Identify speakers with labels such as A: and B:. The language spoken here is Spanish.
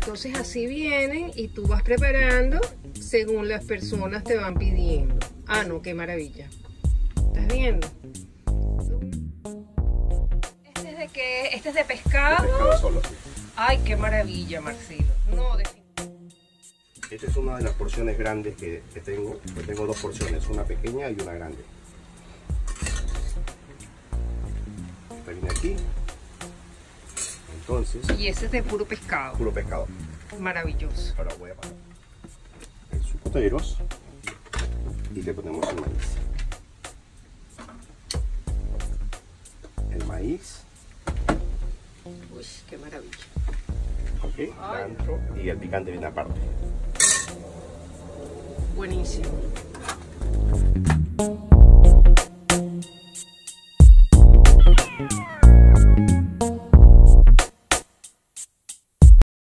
A: Entonces así vienen y tú vas preparando según las personas te van pidiendo. Ah, no, qué maravilla. ¿Estás viendo? ¿Este es de qué? ¿Este es de pescado?
B: De pescado solo, sí.
A: Ay, qué maravilla, Marcelo. No,
B: Esta es una de las porciones grandes que tengo. Yo tengo dos porciones, una pequeña y una grande. Esta viene aquí. Entonces,
A: y ese es de puro pescado.
B: puro pescado.
A: Maravilloso.
B: Ahora voy a poner el sucoteros y le ponemos el maíz. El maíz.
A: Uy, qué maravilla.
B: Ok, adentro y el picante viene aparte.
A: Buenísimo.